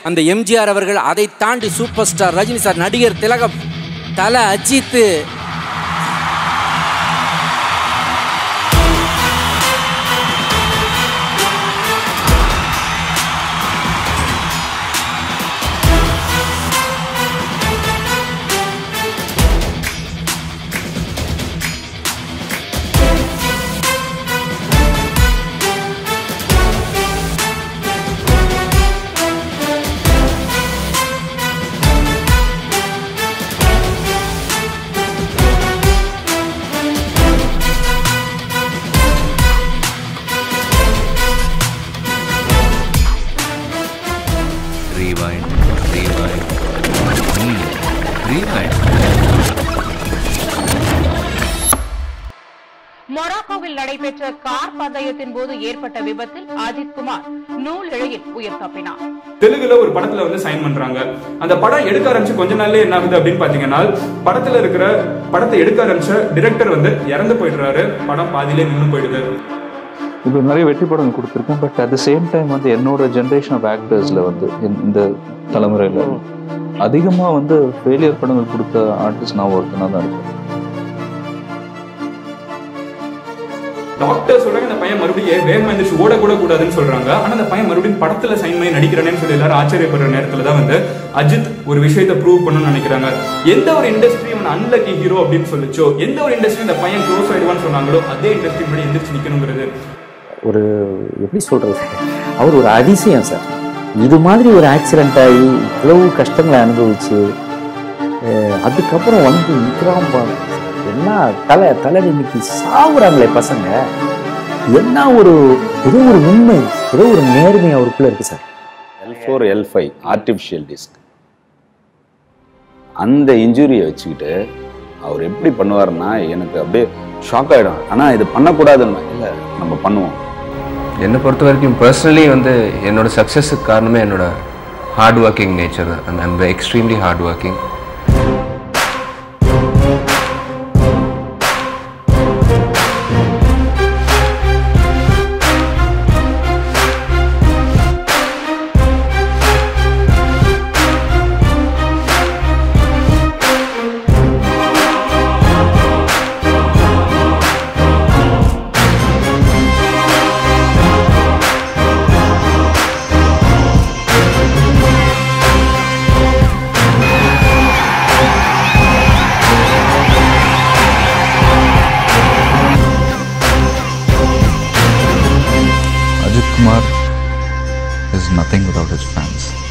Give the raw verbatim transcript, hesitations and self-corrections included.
அந்த எம்ஜிஆர் அவர்கள், அதை தாண்டி சூப்பர் ஸ்டார் ரஜினி சார், நடிகர் திலகம், தல அஜித், மொராக்கோவில் நடைபெற்ற கார் பந்தயத்தின் போது ஏற்பட்ட விபத்தில் அஜித் குமார் நூல் இழையில் உயிர் தப்பினார். தெலுங்குல ஒரு படத்துல வந்து சைன் பண்றாங்க. அந்த படம் எடுக்க ஆரம்பிச்சு கொஞ்ச நாள்ல என்ன ஆகுது அப்படின்னு பாத்தீங்கன்னா, படத்துல இருக்கிற படத்தை எடுக்க ஆரம்பிச்ச டிரெக்டர் வந்து இறந்து போயிடுறாரு. படம் பாதியிலே நின்று போயிடுது. இப்போ நிறைய வெற்றி படங்கள் கொடுத்துருக்கேன். But at the same time வந்து என்னோட ஜென்ரேஷன் ஆஃப் ஆக்டர்ஸ்ல வந்து இந்த தலைமுறையில அதிகமா வந்து ஃபெயிலியர் படங்கள் கொடுத்த ஆர்டிஸ்ட் நான் ஒருத்தனா தான் இருக்கேன். டாக்டர் சொல்றாங்க இந்த பையன் மறுபடியும் வேகமா எந்திரிச்சு ஓட கூட கூடாதுன்னு சொல்றாங்க. ஆனா அந்த பையன் மறுபடியும் படத்துல சைன் பண்ணி நடிக்கிறேன்னு சொல்லி எல்லாரும் ஆச்சரியப்படுற நேரத்துல தான் வந்து அஜித் ஒரு விஷயத்தை ப்ரூவ் பண்ணணும்னு நினைக்கிறாங்க. எந்த ஒரு இண்டஸ்ட்ரி அவன் அன்லக்கி ஹீரோ அப்படின்னு சொல்லிச்சோ, எந்த ஒரு இண்டஸ்ட்ரி இந்த பையன் க்ளோஸ் ஆயிடுவான்னு சொன்னாங்களோ, அதே இண்டஸ்ட்ரி முன்னாடி எந்திரிச்சு நிக்கணுங்கிறது ஒரு எப்படி சொல்றது, அவர் ஒரு அதிசயம் சார். இது மாதிரி ஒரு ஆக்சிடென்ட் ஆகி இவ்வளவு கஷ்டங்களை அனுபவிச்சு அதுக்கப்புறம் வந்து நிற்கிறான். என்ன தலை தலை இன்னைக்கு சாவுறாங்களே பசங்க. என்ன ஒரு ஏதோ ஒரு உண்மை, ஏதோ ஒரு நேர்மை அவருக்குள்ள இருக்கு sir. L four L five artificial disc அந்த இன்ஜுரியை வச்சுக்கிட்டு அவர் எப்படி பண்ணுவார்னா எனக்கு அப்படியே ஷாக் ஆகிடும். ஆனால் இது பண்ணக்கூடாதுன்னு இல்லை, நம்ம பண்ணுவோம். என்னை பொறுத்த வரைக்கும் பர்சனலி வந்து என்னோட சக்ஸஸுக்கு காரணமே என்னோட ஹார்ட் ஒர்க்கிங் நேச்சர் தான். I am extremely hard working. Ajith Kumar is nothing without his fans.